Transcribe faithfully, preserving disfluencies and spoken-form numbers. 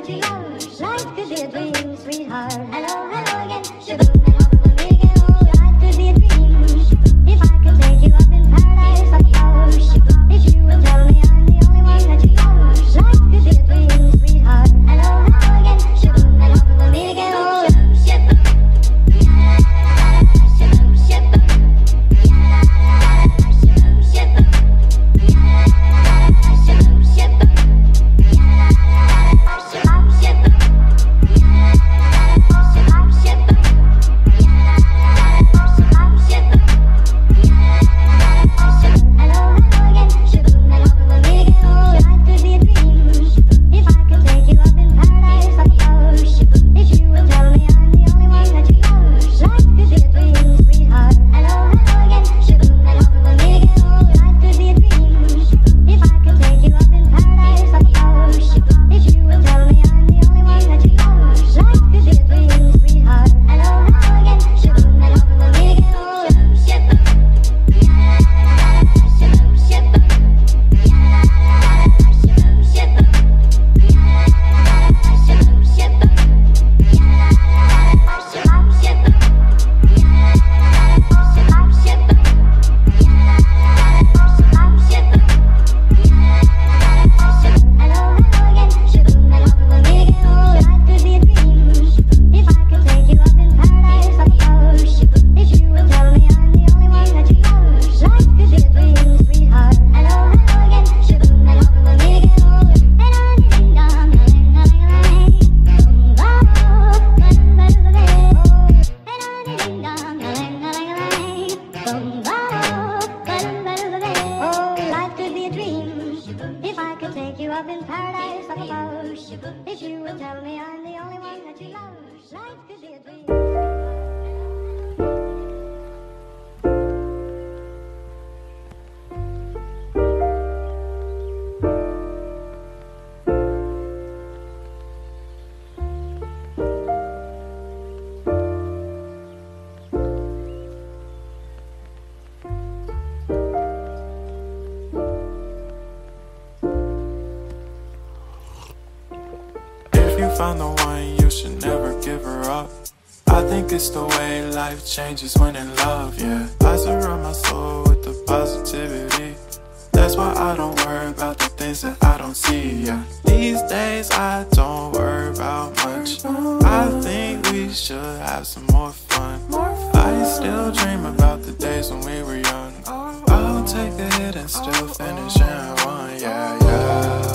that you love. Life could be a dream, sweetheart. Hello, hello again. Shaboom, hello, me again. Oh, life could be a dream. If I could take you up in paradise, I'd love. If you would tell me I'm the only one that you love. Life could be a dream, sweetheart. Hello, hello again. Shaboom, hello, me again. Oh, shaboom, shaboom, shaboom, shaboom, shaboom, shaboom, shaboom. Found the one, you should never give her up. I think it's the way life changes when in love, yeah. I surround my soul with the positivity. That's why I don't worry about the things that I don't see, yeah. These days I don't worry about much. I think we should have some more fun. I still dream about the days when we were young. I'll take a hit and still finish in one, yeah, yeah.